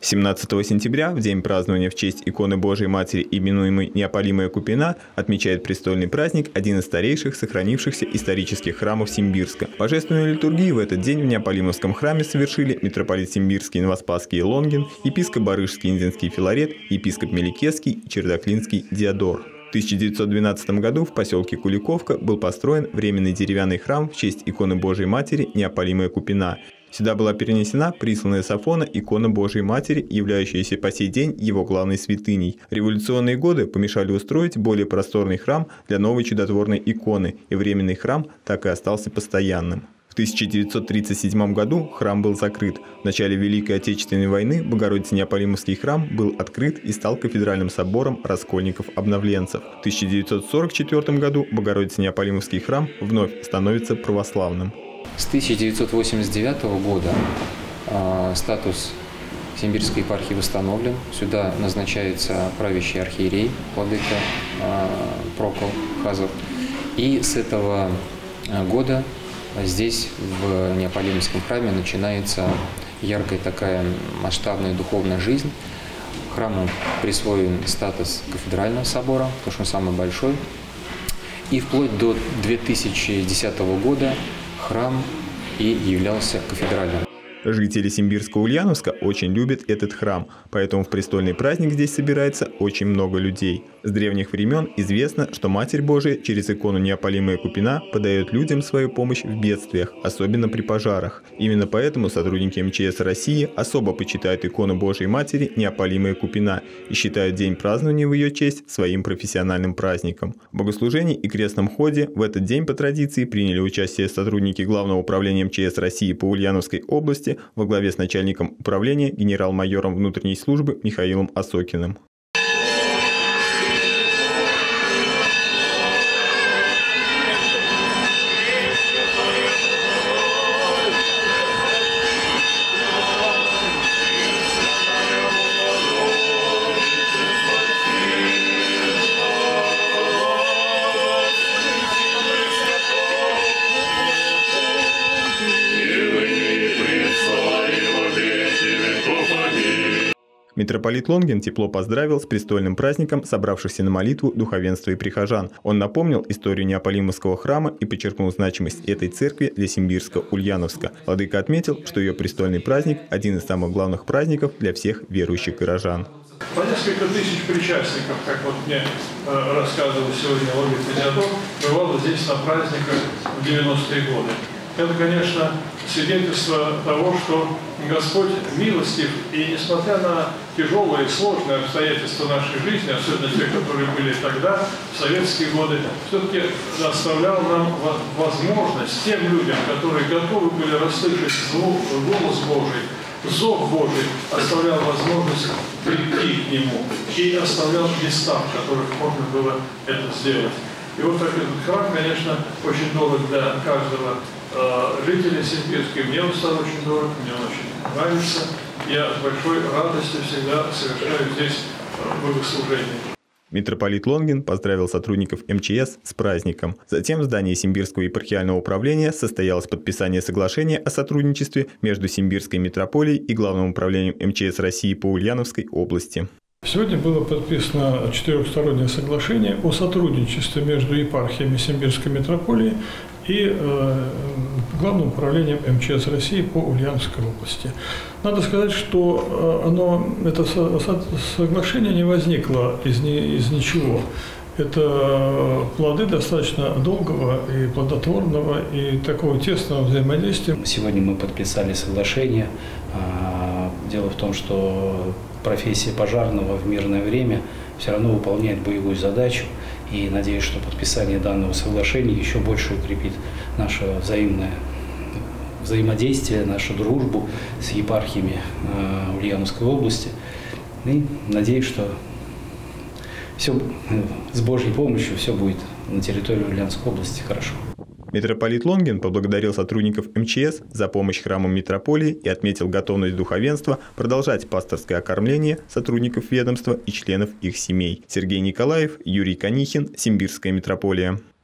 17 сентября, в день празднования в честь иконы Божией Матери, именуемой Неопалимая Купина, отмечает престольный праздник один из старейших сохранившихся исторических храмов Симбирска. Божественную литургию в этот день в Неопалимовском храме совершили митрополит Симбирский Новоспасский Лонгин, епископ Барышский Инзинский Филарет, епископ Меликесский и Чердаклинский Диодор. В 1912 году в поселке Куликовка был построен временный деревянный храм в честь иконы Божией Матери Неопалимая Купина. Сюда была перенесена присланная с Афона икона Божией Матери, являющаяся по сей день его главной святыней. Революционные годы помешали устроить более просторный храм для новой чудотворной иконы, и временный храм так и остался постоянным. В 1937 году храм был закрыт. В начале Великой Отечественной войны Богородице-Неопалимовский храм был открыт и стал кафедральным собором раскольников-обновленцев. В 1944 году Богородице-Неопалимовский храм вновь становится православным. С 1989 года статус Симбирской епархии восстановлен. Сюда назначается правящий архиерей, владыка Прокол Хазов. И с этого года здесь, в Неопалимовском храме, начинается яркая такая масштабная духовная жизнь. Храму присвоен статус кафедрального собора, потому что он самый большой. И вплоть до 2010 года храм и являлся кафедральным. Жители Симбирска-Ульяновска очень любят этот храм, поэтому в престольный праздник здесь собирается очень много людей. С древних времен известно, что Матерь Божия через икону Неопалимая Купина подает людям свою помощь в бедствиях, особенно при пожарах. Именно поэтому сотрудники МЧС России особо почитают икону Божией Матери Неопалимая Купина и считают день празднования в ее честь своим профессиональным праздником. В богослужении и крестном ходе в этот день по традиции приняли участие сотрудники Главного управления МЧС России по Ульяновской области во главе с начальником управления генерал-майором внутренней службы Михаилом Осокиным. Митрополит Лонгин тепло поздравил с престольным праздником собравшихся на молитву духовенства и прихожан. Он напомнил историю Неопалимовского храма и подчеркнул значимость этой церкви для Симбирска-Ульяновска. Владыка отметил, что ее престольный праздник – один из самых главных праздников для всех верующих горожан. По несколько тысяч причастников, как вот мне рассказывал сегодня Логин Диодор, бывало здесь на праздниках в 90-е годы. Это, конечно, свидетельство того, что Господь милостив, и несмотря на тяжелые и сложные обстоятельства нашей жизни, особенно те, которые были тогда, в советские годы, все-таки оставлял нам возможность тем людям, которые готовы были расслышать голос Божий, зов Божий, оставлял возможность прийти к Нему и оставлял места, в которых можно было это сделать. И вот так этот храм, конечно, очень дорог для каждого жителя Симбирска. Мне он стал очень дорог, мне он очень нравится. Я с большой радостью всегда совершаю здесь богослужение. Митрополит Лонгин поздравил сотрудников МЧС с праздником. Затем в здании Симбирского епархиального управления состоялось подписание соглашения о сотрудничестве между Симбирской митрополией и Главным управлением МЧС России по Ульяновской области. Сегодня было подписано четырехстороннее соглашение о сотрудничестве между епархиями Симбирской митрополии и Главным управлением МЧС России по Ульяновской области. Надо сказать, что это соглашение не возникло из ничего. Это плоды достаточно долгого и плодотворного и такого тесного взаимодействия. Сегодня мы подписали соглашение. Дело в том, что профессия пожарного в мирное время все равно выполняет боевую задачу. И надеюсь, что подписание данного соглашения еще больше укрепит наше взаимное взаимодействие, нашу дружбу с епархиями Ульяновской области. И надеюсь, что все с Божьей помощью все будет на территории Ульяновской области хорошо. Митрополит Лонгин поблагодарил сотрудников МЧС за помощь храмам митрополии и отметил готовность духовенства продолжать пасторское окормление сотрудников ведомства и членов их семей. Сергей Николаев, Юрий Конихин, Симбирская митрополия.